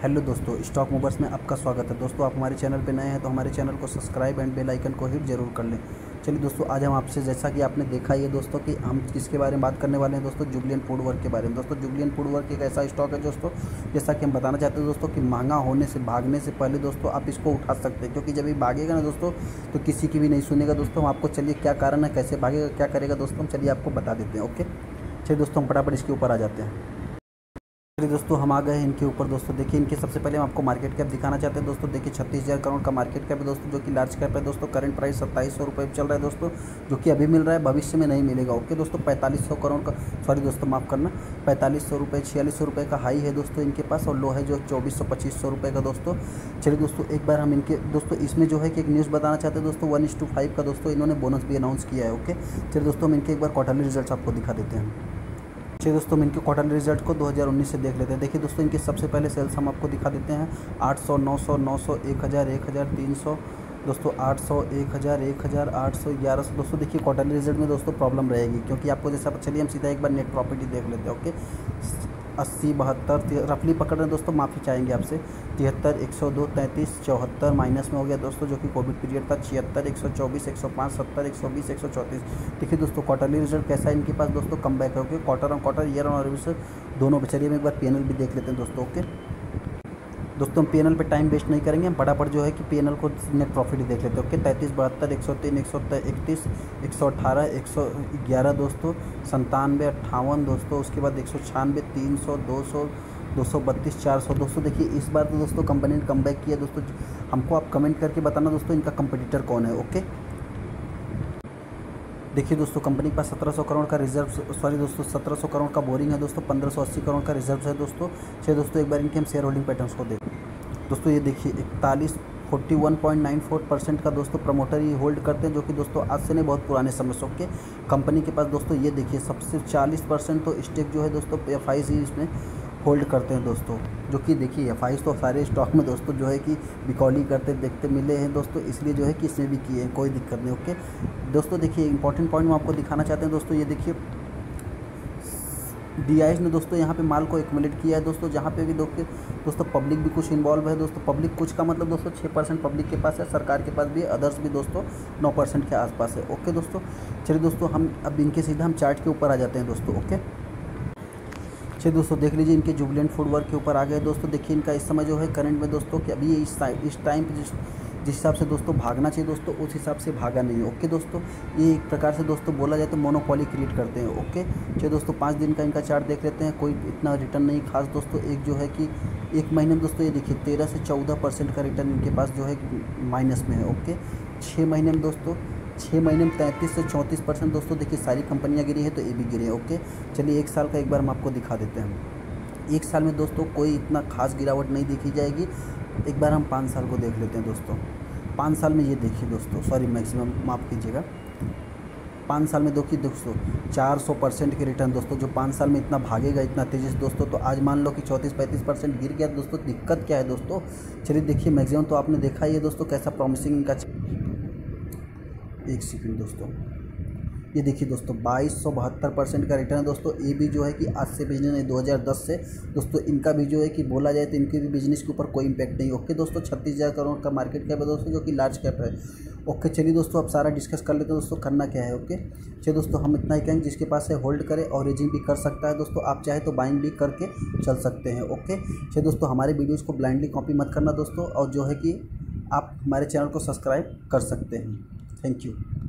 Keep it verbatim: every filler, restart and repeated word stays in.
Hello दोस्तों, stock movers में आपका स्वागत है। दोस्तों आप हमारे चैनल पे नए हैं तो हमारे चैनल को सब्सक्राइब एंड बेल आइकन को हिट जरूर कर लें। चलिए दोस्तों, आज हम आपसे, जैसा कि आपने देखा ही है दोस्तों, कि हम किसके बारे में बात करने वाले हैं दोस्तों, जुबलिएंट फूडवर्क के बारे में। दोस्तों जुबलिएंट फूडवर्क एक ऐसा स्टॉक है दोस्तों, जैसा कि हम बताना चाहते हैं दोस्तों कि महंगा होने से भागने से पहले दोस्तों आप इसको उठा सकते हैं, क्योंकि जब ये भागेगा ना दोस्तों तो किसी की भी नहीं सुनेगा दोस्तों। हम आपको चलिए क्या कारण है, कैसे भागेगा, क्या करेगा दोस्तों, हम चलिए आपको बता देते हैं। ओके चलिए दोस्तों, हम फटाफट इसके ऊपर आ जाते हैं। चलिए दोस्तों, हम आ गए हैं इनके ऊपर। दोस्तों देखिए, इनके सबसे पहले हम आपको मार्केट कैप दिखाना चाहते हैं दोस्तों। देखिए छत्तीस हज़ार करोड़ का मार्केट कैप है दोस्तों, जो कि लार्ज कैप है दोस्तों। करंट प्राइस सत्ताईस सौ रुपये चल रहा है दोस्तों, जो कि अभी मिल रहा है, भविष्य में नहीं मिलेगा। ओके दोस्तों, पैंतालीस सौ करोड़ का, सॉरी दोस्तों माफ़ करना, पैंतालीस सौ रुपये छियालीस सौ रुपये का हाई है दोस्तों इनके पास, और लो है जो चौबीस सौ पच्चीस सौ रुपये का दोस्तों। चलिए दोस्तों, एक बार हम इनके दोस्तों इसमें जो है कि एक न्यूज़ बताना चाहते हैं दोस्तों, वन इस टू फाइव का दोस्तों इन्होंने बोनस भी अनाउंस किया है। ओके चलिए दोस्तों, हम इनके एक बार क्वार्टरली रिजल्ट आपको दिखा देते हैं। चलिए दोस्तों, हम इनके क्वार्टरली रिजल्ट को दो हज़ार उन्नीस से देख लेते हैं। देखिए दोस्तों, इनके सबसे पहले सेल्स हम आपको दिखा देते हैं। आठ सौ, नौ सौ, नौ सौ, एक हज़ार, एक हज़ार, तीन सौ दोस्तों, आठ सौ, एक हज़ार, एक हज़ार, आठ सौ, ग्यारह सौ। दोस्तों देखिए, क्वार्टरली रिजल्ट में दोस्तों प्रॉब्लम रहेगी, क्योंकि आपको जैसा, चलिए हम सीधा एक बार नेट प्रॉफिट ही देख लेते हैं। ओके, अस्सी, बहत्तर, रफली पकड़ रहे हैं दोस्तों, माफ़ी चाहेंगे आपसे। तिहत्तर, एक सौ दो, तैंतीस, चौहत्तर माइनस में हो गया दोस्तों, जो कि कोविड पीरियड था। छिहत्तर, एक सौ चौबीस, एक सौ पाँच, सत्तर, एक सौ बीस, एक सौ चौंतीस। देखिए दोस्तों, क्वार्टरली रिजल्ट कैसा है इनके पास दोस्तों, कम बैक है। Okay, quarter on quarter, year on year दोनों पे। चलिए हम एक बार पीएनएल भी देख लेते हैं दोस्तों। ओके दोस्तों, हम पीएनएल पे टाइम वेस्ट नहीं करेंगे, हम फटाफट जो है कि पीएनएल को नेट प्रॉफिट ही देख लेते हैं। ओके, तैंतीस, बहत्तर, एक सौ तीन, एक सौ इकतीस, एक सौ अठारह, एक सौ ग्यारह दोस्तों, संतानवे, अट्ठावन दोस्तों, उसके बाद एक सौ छियानवे, तीन सौ, दो सौ, दो सौ बत्तीस, चार सौ। दोस्तों देखिए, इस बार तो दोस्तों कंपनी ने कम बैक किया दोस्तों। हमको आप कमेंट करके बताना दोस्तों इनका कंपटीटर कौन है। ओके देखिए दोस्तों, कंपनी के पास सत्रह सौ करोड़ का रिजर्व, सॉरी दोस्तों सत्रह सौ करोड़ का बोरिंग है दोस्तों, पंद्रह सौ अस्सी करोड़ का रिजर्व है दोस्तों। चलिए दोस्तों, एक बार इनके हम शेयर होल्डिंग पैटर्न्स को देखें दोस्तों। ये देखिए, इकतालीस, forty one point nine four percent का दोस्तों प्रमोटर ये होल्ड करते हैं, जो कि दोस्तों आज से नहीं, बहुत पुराने समय से। ओके, कंपनी के पास दोस्तों ये देखिए, सबसे चालीस परसेंट तो स्टेक जो है दोस्तों एफ आई सी इसमें होल्ड करते हैं दोस्तों, जो कि देखिए एफ आई तो सारे स्टॉक में दोस्तों जो है कि बिकॉली करते देखते मिले हैं दोस्तों, इसलिए जो है कि इसमें भी किए हैं, कोई दिक्कत नहीं। ओके दोस्तों, देखिए इंपॉर्टेंट पॉइंट हम आपको दिखाना चाहते हैं दोस्तों। ये देखिए, डी आई एस ने दोस्तों यहाँ पे माल को एक्युमुलेट किया है दोस्तों, जहाँ पे भी दोस्तों दोस्तों पब्लिक भी कुछ इन्वॉल्व है दोस्तों। पब्लिक कुछ का मतलब दोस्तों छः परसेंट पब्लिक के पास है, सरकार के पास भी, अदर्स भी दोस्तों नौ परसेंट के आसपास है। ओके दोस्तों, चलिए दोस्तों, हम अब इनके सीधा हम चार्ट के ऊपर आ जाते हैं दोस्तों। ओके चलिए दोस्तों, देख लीजिए, इनके जुबलिएंट फूडवर्क के ऊपर आ गए दोस्तों। देखिए इनका इस समय जो है करंट में दोस्तों कि अभी इस इस टाइम पे जिस जिस हिसाब से दोस्तों भागना चाहिए दोस्तों, उस हिसाब से भागा नहीं है। ओके दोस्तों, ये एक प्रकार से दोस्तों बोला जाए तो मोनोपोली क्रिएट करते हैं। ओके चलिए दोस्तों, पाँच दिन का इनका चार्ट देख लेते हैं। कोई इतना रिटर्न नहीं खास दोस्तों। एक जो है कि एक महीने में दोस्तों ये देखिए तेरह से चौदह परसेंट का रिटर्न इनके पास जो है माइनस में है। ओके, छः महीने में दोस्तों छः महीने में तैंतीस से चौंतीस परसेंट दोस्तों देखिए सारी कंपनियां गिरी है, तो ये भी गिरी है। ओके चलिए, एक साल का एक बार हम आपको दिखा देते हैं। एक साल में दोस्तों कोई इतना खास गिरावट नहीं देखी जाएगी। एक बार हम पाँच साल को देख लेते हैं दोस्तों। पाँच साल में ये देखिए दोस्तों, सॉरी मैक्सिमम माफ़ कीजिएगा, पाँच साल में देखिए दोस्तों चार सौ परसेंट के रिटर्न दोस्तों, जो पाँच साल में इतना भागेगा इतना तेज़ी से दोस्तों। तो आज मान लो कि चौंतीस पैंतीस परसेंट गिर गया दोस्तों, दिक्कत क्या है दोस्तों। चलिए देखिए, मैक्सिमम तो आपने देखा ही है दोस्तों कैसा प्रॉमिसिंग इनका। एक सेकंड दोस्तों, ये देखिए दोस्तों बाईस सौ बहत्तर परसेंट का रिटर्न है दोस्तों। ये भी जो है कि आज से बिजनेस नहीं, दो हज़ार दस से दोस्तों इनका भी जो है कि बोला जाए तो इनके भी बिजनेस के ऊपर कोई इम्पैक्ट नहीं। ओके दोस्तों, छत्तीस हज़ार करोड़ का मार्केट कैप है दोस्तों, जो कि लार्ज कैप है। ओके चलिए दोस्तों, अब सारा डिस्कस कर लेते हैं दोस्तों, करना क्या है। ओके चलिए दोस्तों, हम इतना ही कहेंगे, जिसके पास है होल्ड करे, और रेजिंग भी कर सकता है दोस्तों। आप चाहे तो बाइंग भी करके चल सकते हैं। ओके चलिए दोस्तों, हमारे वीडियोज़ को ब्लाइंडली कॉपी मत करना दोस्तों, और जो है कि आप हमारे चैनल को सब्सक्राइब कर सकते हैं। Thank you.